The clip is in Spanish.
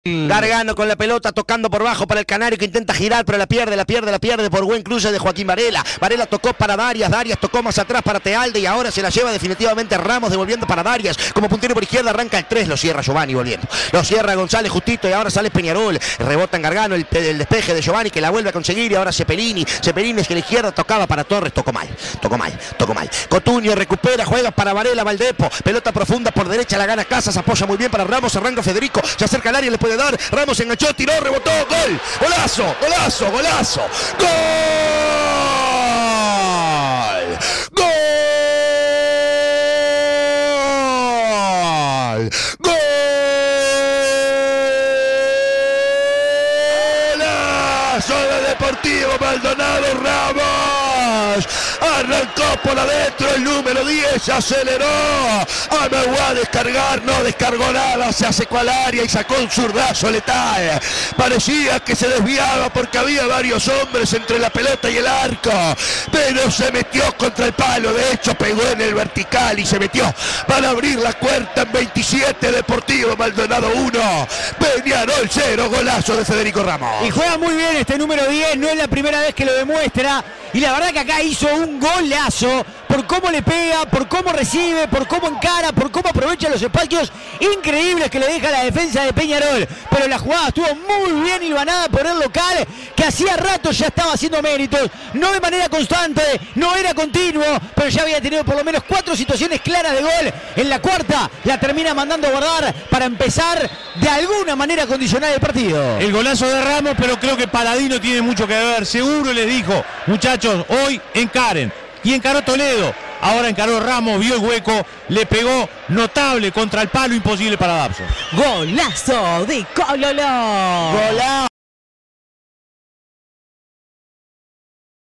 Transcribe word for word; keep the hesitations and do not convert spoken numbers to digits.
Gargano con la pelota tocando por bajo para el canario que intenta girar, pero la pierde, la pierde, la pierde por buen cruce de Joaquín Varela. Varela tocó para Darias, Darias tocó más atrás para Tealde y ahora se la lleva definitivamente Ramos devolviendo para Darias. Como puntero por izquierda arranca el tres, lo cierra Giovanni volviendo. Lo cierra González justito y ahora sale Peñarol. Rebota en Gargano el, el despeje de Giovanni que la vuelve a conseguir y ahora Cepelini. Cepelini es que la izquierda tocaba para Torres, tocó mal, tocó mal, tocó mal. Cotuño recupera, juega para Varela, Valdepo. Pelota profunda por derecha, la gana Casas, apoya muy bien para Ramos, arranca Federico, se acerca al área, le puede dar. Ramos enganchó, tiró, rebotó, gol, golazo, golazo, golazo, gol, gol, golazo de Deportivo Maldonado. Ramos arrancó por adentro el número diez, aceleró, amagó a descargar, no descargó nada, se acercó al área y sacó un zurdazo letal. Parecía que se desviaba porque había varios hombres entre la pelota y el arco, pero se metió contra el palo, de hecho pegó en el vertical y se metió para abrir la cuarta en veintisiete. Deportivo Maldonado uno, Peñarol cero, golazo de Federico Ramos. Y juega muy bien este número diez, no es la primera vez que lo demuestra. Y la verdad que acá hizo un golazo por cómo le pega, por cómo recibe, por cómo encara, por cómo aprovecha los espacios increíbles que le deja la defensa de Peñarol. Pero la jugada estuvo muy bien hilvanada por el local, que hacía rato ya estaba haciendo méritos. No de manera constante, no era continuo, pero ya había tenido por lo menos cuatro situaciones claras de gol. En la cuarta la termina mandando a guardar para empezar de alguna manera a condicionar el partido. El golazo de Ramos, pero creo que Paladino tiene mucho que ver. Seguro les dijo, muchachos, hoy encaren. Y encaró Toledo, ahora encaró Ramos, vio el hueco, le pegó notable contra el palo, imposible para Dabson. Golazo de Cololo. Golazo.